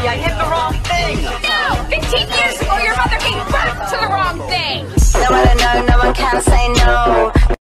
sorry, I hit the wrong thing. No! 15 years ago, your mother gave birth to the wrong thing! No one can say no.